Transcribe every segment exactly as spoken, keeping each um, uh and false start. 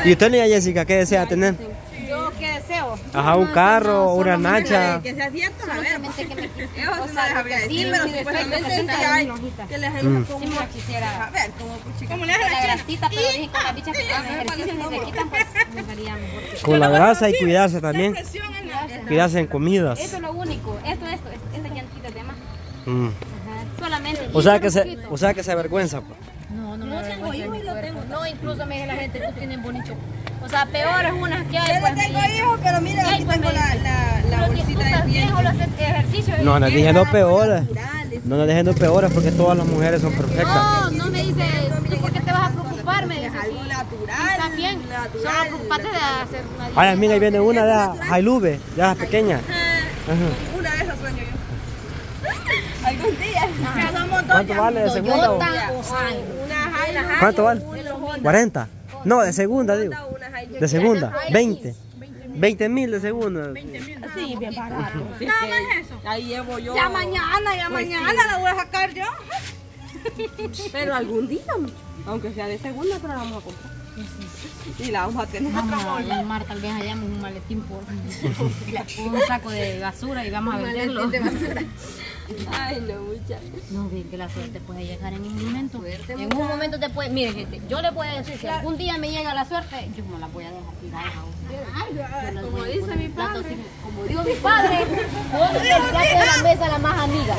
¿Y usted, niña Jessica, qué desea tener? ¿Yo qué deseo? Ajá, un carro, una nacha. Que sea cierto, a ver. Que me quite. Eso O no sea, les habría sí, decir, mi pero defecto, supuestamente que sí se hay hojita. que les Mm. ayuda Sí como me la quisiera. a ver, como puchica. ¿Cómo le Con hace la la chica? grasita, pero dije con las bichas que hacen ejercicio y se quitan, pues me sería mejor. Con la grasa y cuidarse también. Presión en la... Cuidarse en comidas. Eso es lo único. Esto, esto, estas llantitas de más. Mm. Ajá. Solamente. O sea que un se, poquito. o sea que se avergüenza, pues. No, no, No me tengo avergüenza hijos de y mi lo cuerpo. tengo. No, incluso me dice la gente, tú tienes bonito. O sea, peores unas que hay. Yo pues, no tengo y- hijos, pero mira, Ay, aquí pues, tengo me la, dice, la, la Pero que tú bolsita de estás piel. viejo, lo haces ejercicio. No, no y- diciendo peores. Naturales. No nos dejando peores porque todas las mujeres son perfectas. No, no me dice, ¿tú por qué te vas a preocupar? Me Es dice, algo sí. natural. Está bien, solo Natural. preocupate de hacer una dieta. Ay, mira, ahí viene una de Jailube, ya pequeña. Ajá. Una vez lo sueño yo. Algún día. Ya somos dos. ¿Cuánto vale de segunda? o- Toyota o Hilux. Una Hilux. ¿Cuánto vale? ¿cuarenta? No, de segunda, digo. Una Hilux. De segunda, veinte. veinte mil de segunda. Sí, bien barato. Nada más eso. Ahí llevo yo. Ya mañana, ya Pues mañana sí. la voy a sacar yo. Pero algún día, mucho. Aunque sea de segunda, pero la vamos a comprar. Y la vamos a tener. Vamos a llamar tal vez allá un maletín por un saco de basura y vamos a venderlo. Ay, no, muchachos. No, bien que la suerte puede llegar en un momento. En un momento te puede, mire gente, yo le voy a decir, si algún día me llega la suerte, yo me la voy a dejar tirar a ustedes. Yo Como les voy a dice poner mi un plato padre. así, como digo mi padre, ponte el plato de la mesa la más amiga.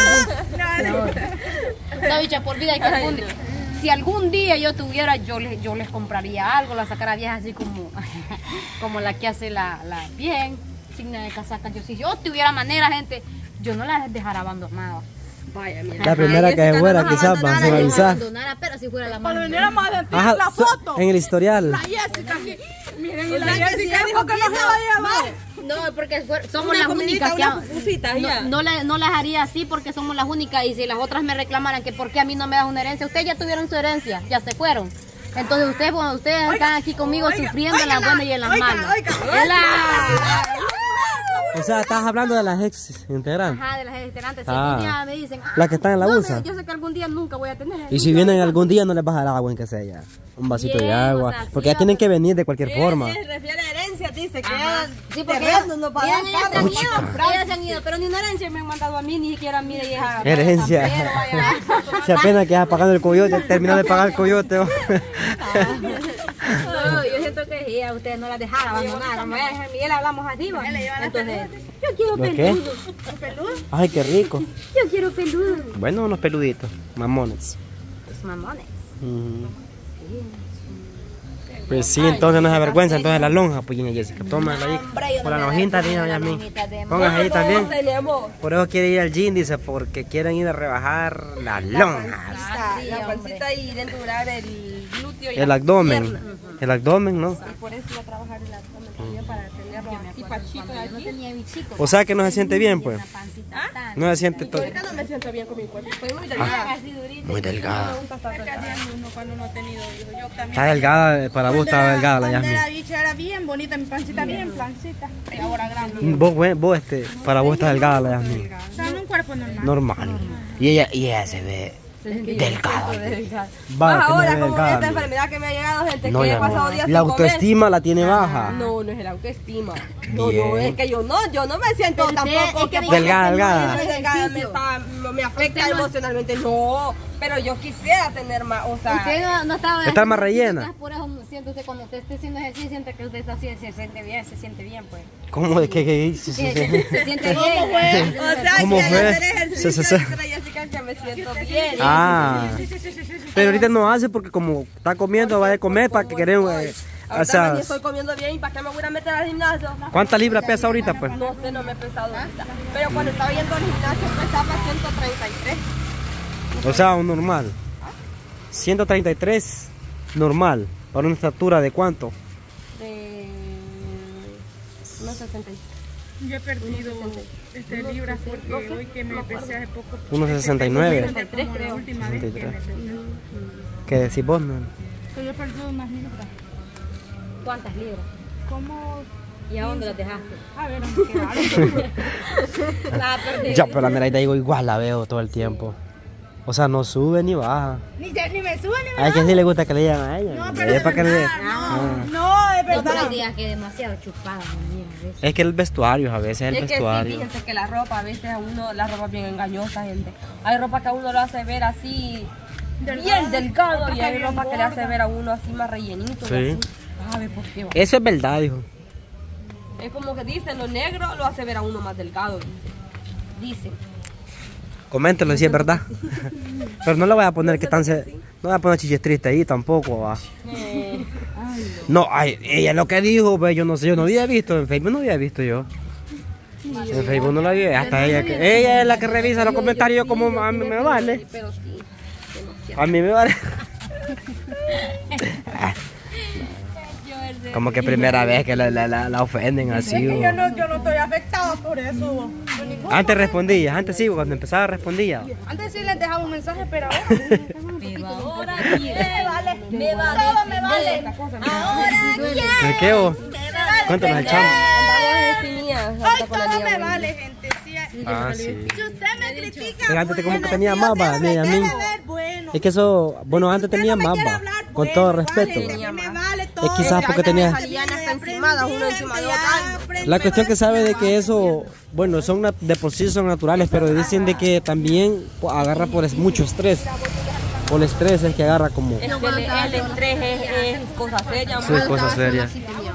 No, bicha, por vida que algún día, si algún día yo tuviera, yo les, yo les compraría algo, la sacara vieja así como, como la que hace la, la bien, signa de casaca. Yo, si yo tuviera manera, gente, yo no la dejara abandonada. Vaya, mira. La primera que se fuera, quizás, para Abandonada, avisar. abandonara, pero si fuera la más Cuando viniéramos a sentir Ajá, la so- foto. en el historial. La Jessica aquí. Miren, y O la sea, que si Jessica es dijo que no se poquito, va a llevar. No, porque fue- somos Una las comidita, únicas que una ha- pupusita, ya. no, no, le- no las haría así porque somos las únicas y si las otras me reclamaran que por qué a mí no me das una herencia, ustedes ya tuvieron su herencia, ya se fueron. Entonces ustedes, bueno, ustedes están aquí conmigo oiga, sufriendo en las oiga, buenas y en las oiga, malas. oiga. ¡Hola! O sea, estás hablando de las ex integrantes. Ajá, de las exterantes. Si Ah. algún día me dicen, ah, Las que están en la no, U S A. me- yo sé que algún día nunca voy a tener. Y si vienen algún día no les vas a dar agua en que sea ya. Un vasito de Bien, agua. o sea, sí, Porque ya va, tienen que venir de cualquier forma. Se refiere a herencia, dice que Ajá. Sí, porque terreno ellas, no para ellas dar se han carro. ido, ellas se han ido, pero ni una herencia me han mandado a mí, ni siquiera a mí de hija. Herencia. Si apenas quedas pagando el coyote, terminó de pagar el coyote. ¿o? No, yo siento que sí, a ustedes no las dejaron abandonar. Como ella y Miguel hablamos arriba. Entonces, yo quiero ¿De qué? peludo. Ay, qué rico. Yo quiero peludo. Bueno, unos peluditos, mamones. Los mamones. Ujú. Pues sí, entonces no se avergüenza, entonces la lonja, pues doña Jessica, tómala ahí. Por la lonjita, niña Yasmín. Póngase ahí también. Tenemos Por eso quiere ir al gym, dice, porque quieren ir a rebajar las lonjas. pancita, sí, la hombre. pancita y denturar el glúteo y El la abdomen. pierna. El abdomen, ¿no? Y por eso iba a trabajar el abdomen también para tenerlo así pachito Yo no aquí. tenía bichito. O sea que no se siente bien, pues. Una pancita tan- No se siente todo. Ahorita no me siento bien con mi cuerpo, estoy muy delgada. así durita. Muy delgada. Me gusta estar delgada. Uno cuando no ha tenido hijos. Yo también. Está delgada, para vos está delgada la Cuando Yasmín. la bicha era bien bonita, mi pancita bien plancita. Y ahora grande. Vos, güey, vos, este, para vos está delgada la Yasmín. O sea, en un cuerpo normal. Normal. Y ella, y ella se ve delgada. Más Va, que ahora no con es delgada. esta enfermedad que me ha llegado, gente, No, que ya he pasado no. días La sin comer. autoestima la tiene baja. No, no es el autoestima. No, Bien. no, es que yo no, yo no me siento Usted tampoco es que que Delgada, delgada. soy delgada me, está- me afecta Usted no- emocionalmente, no, pero yo quisiera tener más, o sea, Usted no, no estaba Está más rellena. Por eso siente usted cuando usted esté haciendo ejercicio, siente que usted está así, se siente bien, se siente bien, pues. ¿Cómo de qué? qué- sí, sí, Se, sí. se siente bien. o sea, ¿Cómo que al fue? hacer ejercicio, Sí, sí, sí. dice la Jessica, que me siento bien. Ah. Pero ahorita no hace porque como está comiendo, va a comer para que queremos. eh, o Ahorita sea, ni estoy comiendo bien, ¿y para qué me voy a meter al gimnasio? ¿cuántas libras pesa ahorita, pues? No sé, no me he pesado ahorita, pero cuando estaba yendo al gimnasio pesaba ciento treinta y tres. O sea, un normal. ciento treinta y tres normal. Para una estatura de cuánto? De unos sesenta y tres. Yo he perdido este, libras porque hoy que me empecé hace poco. uno sesenta y nueve. sesenta y tres, como la última vez que me sesenta y tres. pesé. ¿Qué decís vos, no? Que yo he perdido unas libras. ¿Cuántas libras? ¿Cómo? ¿Y a dónde las dejaste? A ver, ¿dónde quedaron? La perdí. Ya, pero la Meraida digo igual la veo todo el tiempo. O sea, no sube ni baja. Ni, se- ni me sube ni me A ella sí le gusta que le digan a ella. No, pero Es es para que le- verdad, Ah. no, no, es No, pero verdad. el día que demasiado chupada, mira, a veces. Es que el vestuario, a veces el Es que sí, vestuario. fíjense que la ropa, a veces a uno, la ropa es bien engañosa, gente. Hay ropa que a uno lo hace ver así, bien delgado, y hay ropa que le hace ver a uno así más rellenito. Sí. y así. ¿Sabe por qué va? Eso es verdad, dijo. Es como que dicen, lo negro lo hace ver a uno más delgado, dice. Dicen. Coméntenlo si es verdad. Pero no le voy a poner que tan se... No voy a poner chiches tristes ahí tampoco, va. Eh, No, ay, ella lo que dijo, ve, yo no sé, yo no había visto, en Facebook no había visto yo. En Facebook no la vi, hasta ella que... Ella es la que revisa los comentarios como a mí me vale. pero sí. A mí me vale. Como que primera vez que la, la, la, la ofenden así. Es que bo. yo no, yo no estoy afectada por eso. Por ningún- Antes respondía, antes sí, cuando empezaba respondía. Antes sí les dejaba un mensaje, pero ahora. Pero ahora Me vale. me va Todo me vale. Ahora ¿De qué vos? Cuéntanos el chamo. andamos definidas Hoy ahorita con la todo niña me Wendy. vale, gente. Sí, Ah, sí. si usted me critica, Pero antes como que bueno, tenía si más, usted va, no me mira, a mí. quiere ver, bueno. Es que eso, bueno, antes Usted tenía no me más, quiere va. hablar, Con bueno, todo vale, respeto. a mí me vale Es todo. quizás porque Ya tenía... me Salían hasta aprendí, encimadas, uno encima de ya otro. aprendí, La cuestión que sabe de me que vale. eso, bueno, son nat- de por sí son naturales, pero dicen de que también pues, agarra por es- mucho estrés. Por el estrés es que agarra como... Es que el, el estrés es, es cosa seria. Sí, cosas serias.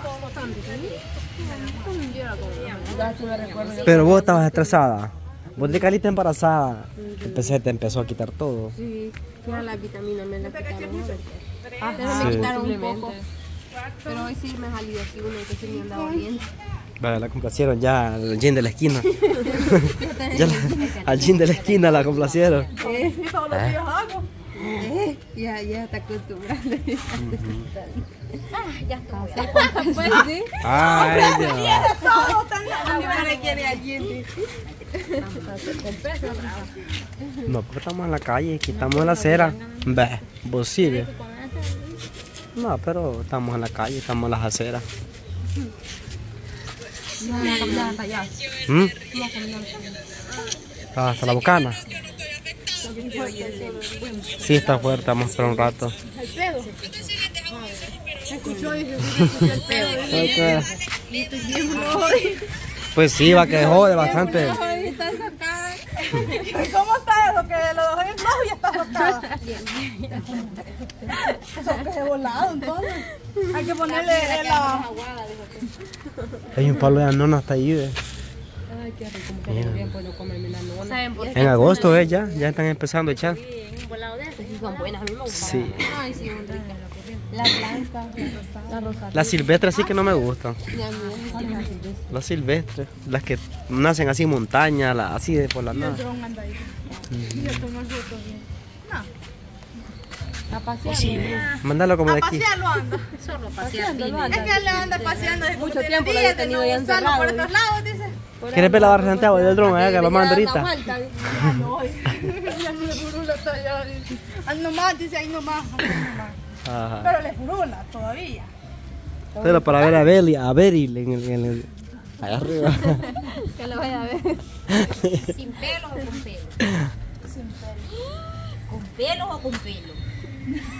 Ya sí me recuerdo yo. Pero vos estabas estresada. Vos de calita embarazada. Empecé, te empezó a quitar todo. Sí, ya las vitaminas me las quitaron. Ah, Sí. me quitaron un Posiblemente. poco. Pero hoy sí me salí así uno que sí me andaba bien. Vale, la complacieron ya al jean de la esquina. Ya la- al jean de la esquina la complacieron. Todos los días hago. Ya, ya está acostumbrada. Ah, ya está. Pues sí. Ay, Dios. Todo tan No le quiere allí. No, porque estamos en la calle, quitamos en la acera. Ve, vos sí, ve. No, pero estamos en la calle, estamos en las aceras. ¿Mm? Ah, hasta la bocana. Sí, está fuerte, vamos a esperar un rato. Ok. Pues sí, va que jode bastante. ¿Cómo está eso? Que lo dejó en rojo y está socada. Eso que se volado entonces. Hay que ponerle la... Hay un palo de anona hasta ahí, ve. Ay, qué rico, como que bien puedo comerme la nona. ¿Saben por qué? En agosto, ve, ya, ya están empezando a echar. Un volado de eso. Sí, son buenas, a mí me gustan. Sí. Ay, sí, un rico. La blanca, la rosada. Las silvestres sí que no me gustan. Y a mí es Las silvestres, las que nacen así en montaña, la- así de por la nada. dron anda ahí. Y yo tomo fotos bien. la paseando. Mándalo como A de aquí. pasearlo anda. Solo Paseando, pasear. lo anda. Es que él le anda paseando desde Mucho como tiene tiempo lo días había de tenido no ya usarlo encerrado, por estos dice. lados, dice. ¿Quieres ver la barra de Santiago del dron? Eh, que lo mando ahorita. Ya no, ya no le furula hasta allá. Dice. Ahí nomás, dice, ahí nomás. Ahí nomás. Ajá. Pero le furula todavía. Pero para ver a Beli, a Beril en el, en el allá arriba. Que lo vaya a ver. ¿Sin pelos o con pelo? Sin pelo. ¿Con pelos o con pelo?